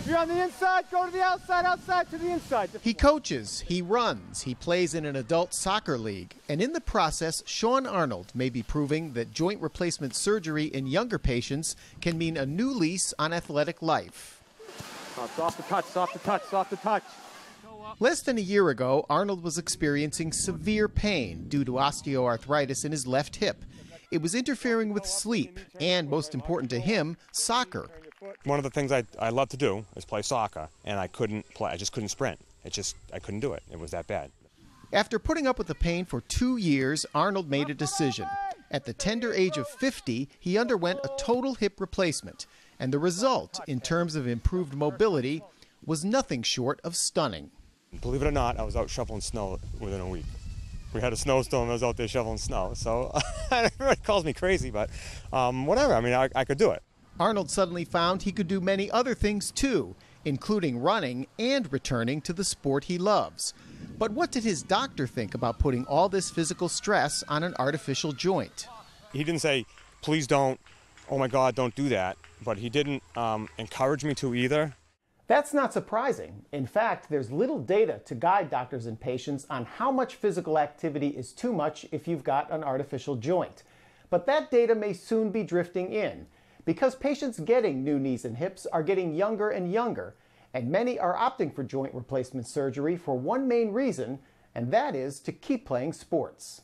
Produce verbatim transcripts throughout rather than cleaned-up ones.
If you're on the inside, go to the outside, outside to the inside. He coaches, he runs, he plays in an adult soccer league, and in the process, Sean Arnold may be proving that joint replacement surgery in younger patients can mean a new lease on athletic life. Oh, soft the touch, soft the touch, soft the touch. Less than a year ago, Arnold was experiencing severe pain due to osteoarthritis in his left hip. It was interfering with sleep and, most important to him, soccer. One of the things I, I love to do is play soccer, and I couldn't play. I just couldn't sprint. It just, I couldn't do it. It was that bad. After putting up with the pain for two years, Arnold made a decision. At the tender age of fifty, he underwent a total hip replacement, and the result, in terms of improved mobility, was nothing short of stunning. Believe it or not, I was out shoveling snow within a week. We had a snowstorm, I was out there shoveling snow, so everybody calls me crazy, but um, whatever, I mean, I, I could do it. Arnold suddenly found he could do many other things too, including running and returning to the sport he loves. But what did his doctor think about putting all this physical stress on an artificial joint? He didn't say, please don't, oh my God, don't do that, but he didn't um, encourage me to either. That's not surprising. In fact, there's little data to guide doctors and patients on how much physical activity is too much if you've got an artificial joint. But that data may soon be drifting in, because patients getting new knees and hips are getting younger and younger, and many are opting for joint replacement surgery for one main reason, and that is to keep playing sports.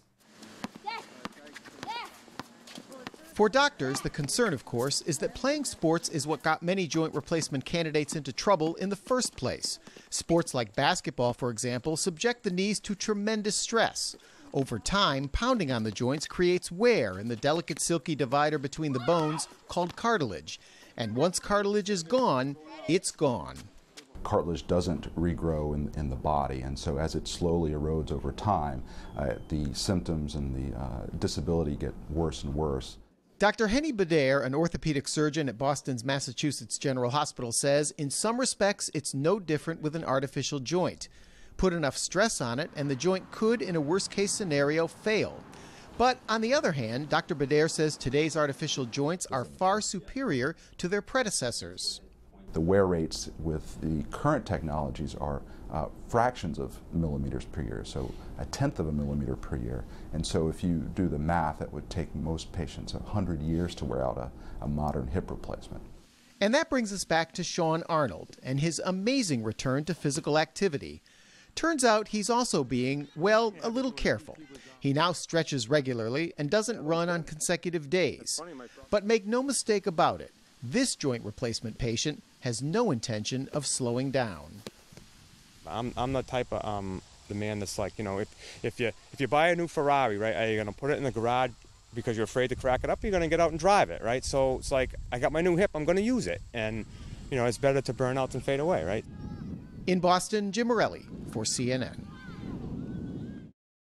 For doctors, the concern, of course, is that playing sports is what got many joint replacement candidates into trouble in the first place. Sports like basketball, for example, subject the knees to tremendous stress. Over time, pounding on the joints creates wear in the delicate silky divider between the bones called cartilage. And once cartilage is gone, it's gone. Cartilage doesn't regrow in, in the body, and so as it slowly erodes over time, uh, the symptoms and the uh, disability get worse and worse. Doctor Henny Badair, an orthopedic surgeon at Boston's Massachusetts General Hospital, says in some respects it's no different with an artificial joint. Put enough stress on it and the joint could, in a worst-case scenario, fail. But on the other hand, Doctor Badair says today's artificial joints are far superior to their predecessors. The wear rates with the current technologies are uh, fractions of millimeters per year, so a tenth of a millimeter per year. And so if you do the math, it would take most patients one hundred years to wear out a, a modern hip replacement. And that brings us back to Sean Arnold and his amazing return to physical activity. Turns out he's also being, well, a little careful. He now stretches regularly and doesn't run on consecutive days. But make no mistake about it, this joint replacement patient has no intention of slowing down. I'm, I'm the type of um, the man that's like, you know, if, if, you, if you buy a new Ferrari, right, are you going to put it in the garage because you're afraid to crack it up? You're going to get out and drive it, right? So it's like, I got my new hip, I'm going to use it. And, you know, it's better to burn out than fade away, right? In Boston, Jim Morelli for C N N.